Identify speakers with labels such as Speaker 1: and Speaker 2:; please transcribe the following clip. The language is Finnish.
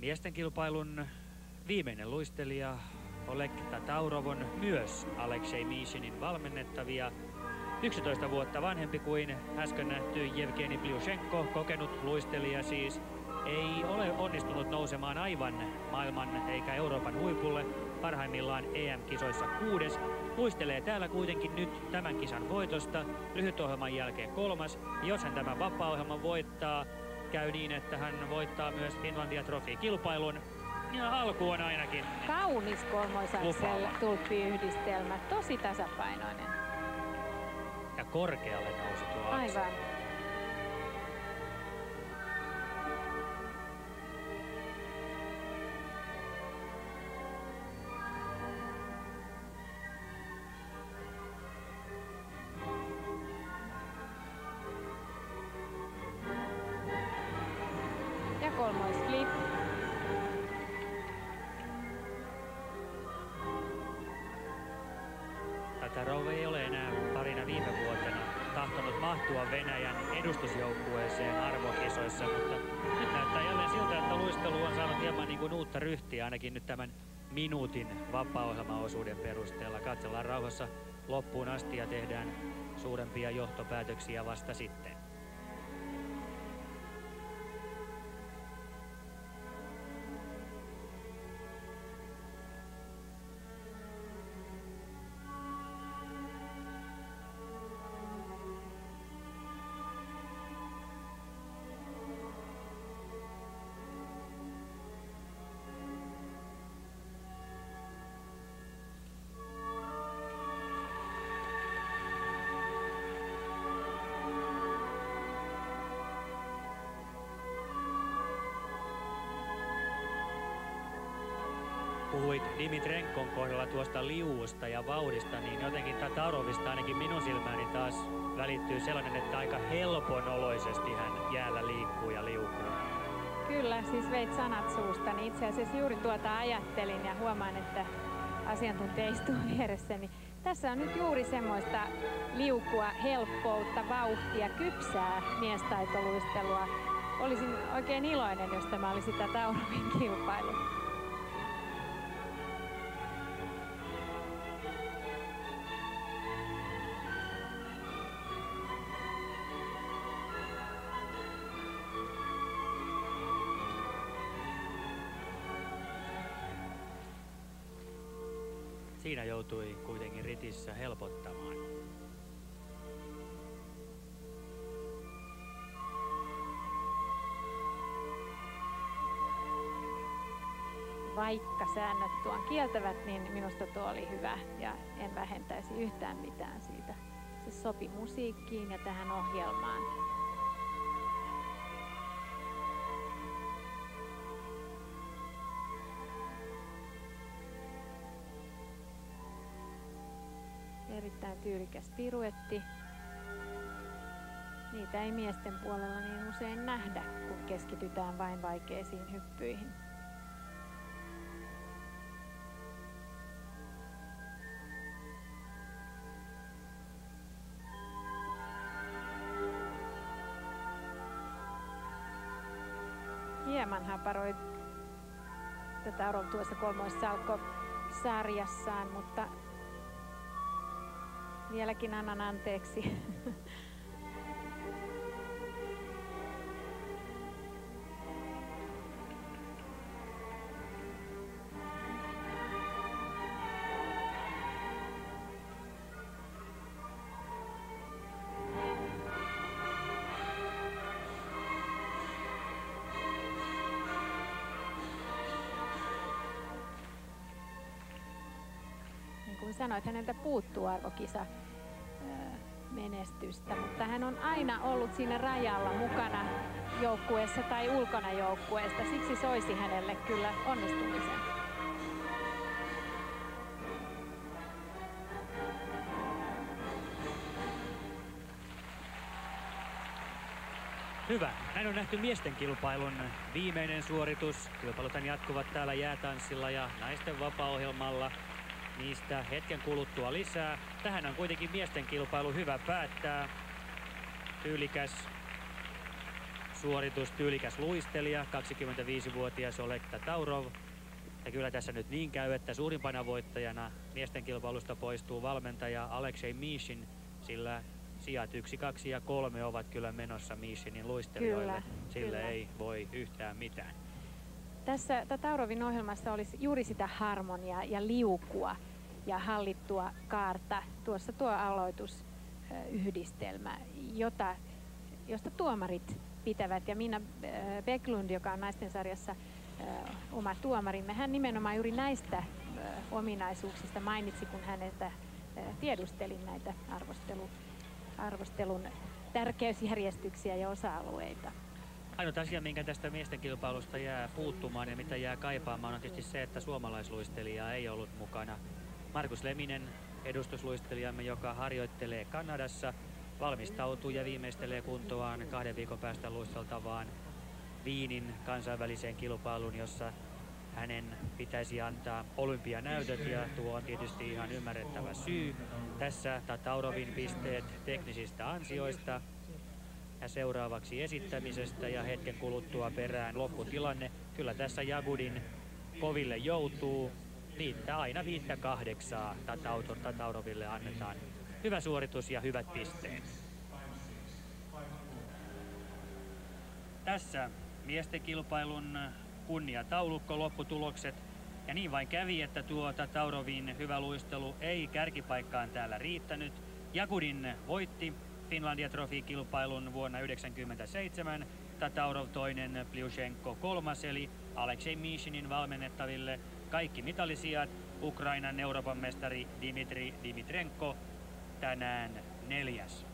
Speaker 1: Miesten kilpailun viimeinen luistelija Oleg Tataurov on myös Aleksei Mishinin valmennettavia. 11 vuotta vanhempi kuin äsken nähty Jevgeni Pliushenko, kokenut luistelija siis, ei ole onnistunut nousemaan aivan maailman eikä Euroopan huipulle. Parhaimmillaan EM-kisoissa 6. Luistelee täällä kuitenkin nyt tämän kisan voitosta, lyhytohjelman jälkeen 3. Jos hän tämän vapaa-ohjelman voittaa, käy niin, että hän voittaa myös Finlandia Trophy-kilpailun. Ja alku on ainakin
Speaker 2: kaunis kolmoisaksel tulppiyhdistelmä, tosi tasapainoinen.
Speaker 1: Ja korkealle nousi tuo aksel.
Speaker 2: Aivan. Ja kolmoisflip.
Speaker 1: Tatarov ei ole enää parina viime vuotena tahtonut mahtua Venäjän edustusjoukkueeseen arvokisoissa, mutta nyt näyttää jälleen siltä, että luistelu on saanut hieman niin kuin uutta ryhtiä, ainakin nyt tämän minuutin vapaa-ohjelmaosuuden perusteella. Katsellaan rauhassa loppuun asti ja tehdään suurempia johtopäätöksiä vasta sitten. Puhuit Dimitrenkon kohdalla tuosta liuusta ja vauhdista, niin jotenkin Tatarovista ainakin minun silmääni taas välittyy sellainen, että aika helponoloisesti hän jäällä liikkuu ja liukuu.
Speaker 2: Kyllä, siis veit sanat suusta, niin itse asiassa juuri tuota ajattelin ja huomaan, että asiantuntija istuu vieressäni. Tässä on nyt juuri semmoista liukua, helppoutta, vauhtia, kypsää miestaitoluistelua. Olisin oikein iloinen, jos tämä olisi Tataurovin kilpailu.
Speaker 1: Siinä joutui kuitenkin ritissä helpottamaan.
Speaker 2: Vaikka säännöt tuon kieltävät, niin minusta tuo oli hyvä ja en vähentäisi yhtään mitään siitä. Se sopi musiikkiin ja tähän ohjelmaan. Erittäin tyylikäs piruetti. Niitä ei miesten puolella niin usein nähdä, kun keskitytään vain vaikeisiin hyppyihin. Hieman haparoi Tataurov tuossa kolmoissalkko-sarjassaan, mutta vieläkin annan anteeksi. Niin kuin sanoit, häneltä puuttuu arvokisa menestystä, mutta hän on aina ollut siinä rajalla mukana joukkueessa tai ulkona joukkueesta. Siksi soisi hänelle kyllä onnistumisen.
Speaker 1: Hyvä. Näin on nähty miesten kilpailun viimeinen suoritus. Kilpailuthan jatkuvat täällä jäätanssilla ja naisten vapaa-ohjelmalla. Niistä hetken kuluttua lisää. Tähän on kuitenkin miesten kilpailu hyvä päättää. Tyylikäs suoritus, tyylikäs luistelija, 25-vuotias Oleg Tataurov. Ja kyllä tässä nyt niin käy, että suurimpana voittajana miesten kilpailusta poistuu valmentaja Aleksei Mishin, sillä sijat 1, 2 ja 3 ovat kyllä menossa Mishinin luistelijoille. Sille ei voi yhtään mitään.
Speaker 2: Tässä Tataurovin ohjelmassa olisi juuri sitä harmoniaa ja liukua ja hallittua kaarta. Tuossa tuo aloitusyhdistelmä, josta tuomarit pitävät. Ja Minna Bäcklund, joka on naisten sarjassa oma tuomarimme, hän nimenomaan juuri näistä ominaisuuksista mainitsi, kun häneltä tiedustelin näitä arvostelun tärkeysjärjestyksiä ja osa-alueita.
Speaker 1: Ainut asia, minkä tästä miesten kilpailusta jää puuttumaan ja mitä jää kaipaamaan, on tietysti se, että suomalaisluistelijaa ei ollut mukana. Markus Leminen, edustusluistelijamme, joka harjoittelee Kanadassa, valmistautuu ja viimeistelee kuntoaan 2 viikon päästä luisteltavaan Wienin kansainväliseen kilpailuun, jossa hänen pitäisi antaa olympianäytöt, ja tuo on tietysti ihan ymmärrettävä syy. Tässä Tataurovin pisteet teknisistä ansioista ja seuraavaksi esittämisestä ja hetken kuluttua perään lopputilanne. Kyllä tässä Jagudin koville joutuu. Aina 5-8 Tatauroville annetaan. Hyvä suoritus ja hyvät pisteet. Tässä miesten kilpailun kunniataulukko, lopputulokset. Ja niin vain kävi, että tuo Tataurovin hyvä luistelu ei kärkipaikkaan täällä riittänyt. Jagudin voitti Finlandia Trophy-kilpailun vuonna 1997. Tataurov toinen, Pliushenko kolmas, eli Aleksei Mishinin valmennettaville kaikki mitalisijat. Ukrainan Euroopan mestari Dmitri Dimitrenko tänään 4.